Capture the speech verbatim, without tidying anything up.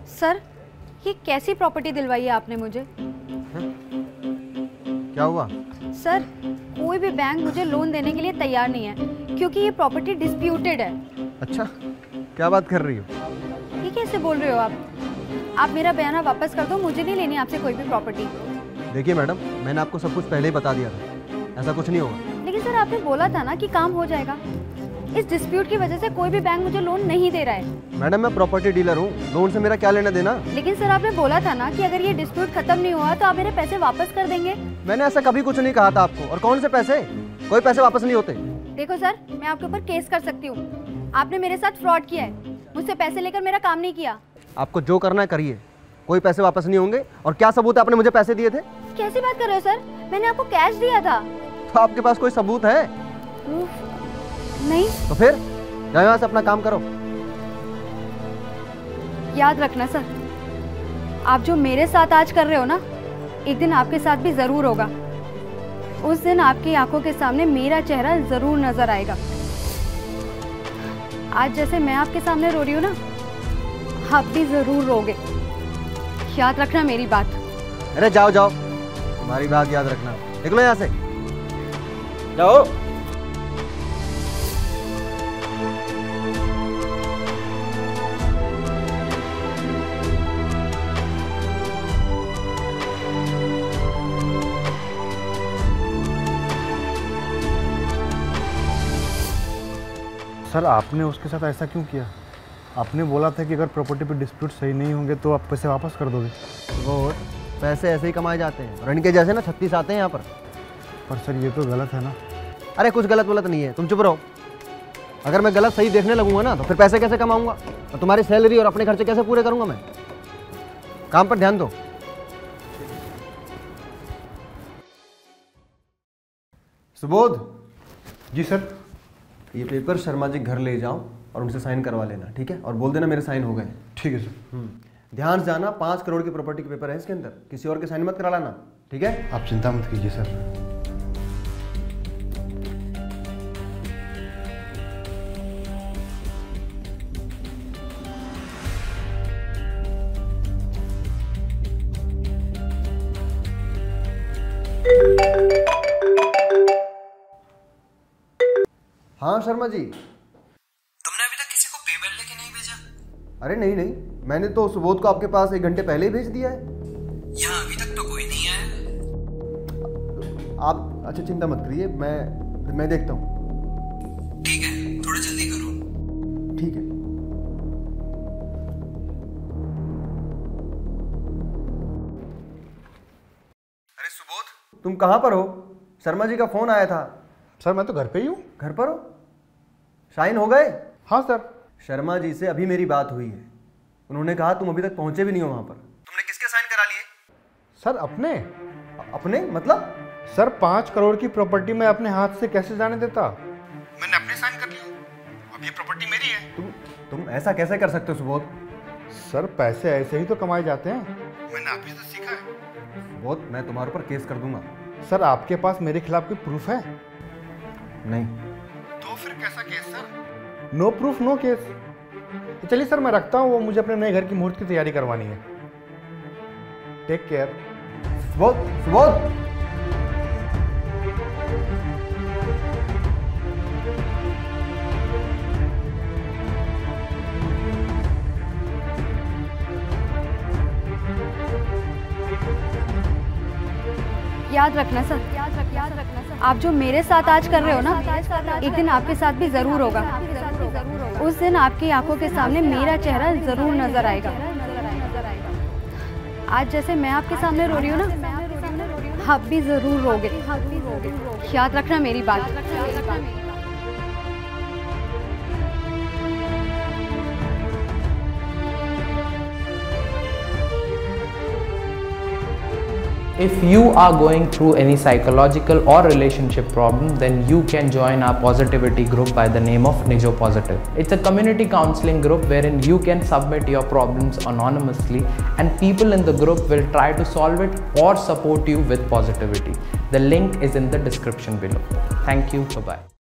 Sir, ये कैसी property दिलवाई है आपने मुझे? है? क्या हुआ? सर, कोई भी बैंक मुझे लोन देने के लिए तैयार नहीं है क्योंकि ये प्रॉपर्टी डिस्प्यूटेड है। अच्छा, क्या बात कर रही हो? ये कैसे बोल रहे हो आप? आप मेरा बयाना वापस कर दो, मुझे नहीं लेनी आपसे कोई भी प्रॉपर्टी। देखिए मैडम, मैंने आपको सब कुछ पहले ही बता दिया था, ऐसा कुछ नहीं होगा। लेकिन सर, आपने बोला था ना कि काम हो जाएगा। इस डिस्प्यूट की वजह से कोई भी बैंक मुझे लोन नहीं दे रहा है। मैडम, मैं प्रॉपर्टी डीलर हूँ, लोन से मेरा क्या लेना देना? लेकिन सर, आपने बोला था ना कि अगर ये डिस्प्यूट खत्म नहीं हुआ तो आप मेरे पैसे वापस कर देंगे। मैंने ऐसा कभी कुछ नहीं कहा था आपको। और कौन से पैसे? कोई पैसे वापस नहीं होते। देखो सर, मैं आपके ऊपर केस कर सकती हूँ। आपने मेरे साथ फ्रॉड किया है, मुझसे पैसे लेकर मेरा काम नहीं किया। आपको जो करना है करिए, कोई पैसे वापस नहीं होंगे। और क्या सबूत है आपने मुझे पैसे दिए थे? कैसी बात कर रहे हो सर? मैंने आपको कैश दिया था। तो आपके पास कोई सबूत है? नहीं। तो फिर जाओ यहाँ से, अपना काम करो। याद रखना सर, आप जो मेरे साथ आज कर रहे हो ना, एक दिन आपके साथ भी जरूर होगा। उस दिन आपकी आंखों के सामने मेरा चेहरा जरूर नजर आएगा। आज जैसे मैं आपके सामने रो रही हूँ ना, आप भी जरूर रोगे। याद रखना मेरी बात। अरे जाओ जाओ, तुम्हारी बात याद रखना। निकलो यहाँ से, जाओ। सर, आपने उसके साथ ऐसा क्यों किया? आपने बोला था कि अगर प्रॉपर्टी पे डिस्प्यूट सही नहीं होंगे तो आप पैसे वापस कर दोगे। वो पैसे ऐसे ही कमाए जाते हैं, और इनके जैसे ना छत्तीस आते हैं यहाँ पर। पर सर, ये तो गलत है ना। अरे कुछ गलत गलत नहीं है, तुम चुप रहो। अगर मैं गलत सही देखने लगूंगा ना तो फिर पैसे कैसे कमाऊंगा, और तुम्हारी सैलरी और अपने खर्चे कैसे पूरे करूंगा मैं? काम पर ध्यान दो। सुबोध। जी सर। ये पेपर शर्मा जी घर ले जाओ और उनसे साइन करवा लेना, ठीक है? और बोल देना मेरे साइन हो गए। ठीक है सर। ध्यान से जाना, पाँच करोड़ की प्रॉपर्टी के पेपर है इसके अंदर, किसी और के साइन मत करा लाना, ठीक है? आप चिंता मत कीजिए सर। हाँ शर्मा जी। तुमने अभी तक किसी को पेपर लेके नहीं भेजा? अरे नहीं नहीं, मैंने तो सुबोध को आपके पास एक घंटे पहले ही भेज दिया है। यहाँ अभी तक तो कोई नहीं आया। आप अच्छा चिंता मत करिए, मैं मैं देखता हूँ। ठीक है, थोड़ा जल्दी करो। ठीक है। अरे सुबोध, तुम कहाँ पर हो? शर्मा जी का फोन आया था। सर, मैं तो घर पे ही हूँ। घर पर हो? साइन हो गए? हाँ सर। शर्मा जी से अभी मेरी बात हुई है, उन्होंने कहा तुम अभी तक पहुंचे भी नहीं हो वहां पर। तुमने किसके साइन करा लिए? सर, अपने। अपने मतलब? सर, पाँच करोड़ की प्रॉपर्टी मैं अपने हाथ से कैसे जाने देता? मैंने अपने साइन कर लिया, अब ये प्रॉपर्टी मेरी है। तुम तुम ऐसा कैसे कर सकते हो सुबोध? सर, पैसे ऐसे ही तो कमाए जाते हैं, मैंने आप ही से सीखा है। सुबोध, मैं तुम्हारे ऊपर केस कर दूंगा। सर, आपके पास मेरे खिलाफ कोई प्रूफ है? नहीं। तो फिर कैसा case sir? No proof no case. तो चलिए सर, मैं रखता हूँ, वो मुझे अपने नए घर की मुहूर्त की तैयारी करवानी है। Take care. सुबोध, सुबोध। याद रखना सर, याद रख याद रखना सर, आप जो मेरे साथ आज कर रहे हो ना, एक दिन आपके साथ भी जरूर होगा। उस दिन आपकी आंखों के सामने मेरा चेहरा जरूर नजर आएगा। आज जैसे मैं आपके सामने रो रही हूँ ना, आप भी जरूर रोगे। याद रखना मेरी बात। If you are going through any psychological or relationship problem, then you can join our positivity group by the name of Nijo Positive. It's a community counseling group wherein you can submit your problems anonymously and people in the group will try to solve it or support you with positivity. The link is in the description below. Thank you. Bye-bye.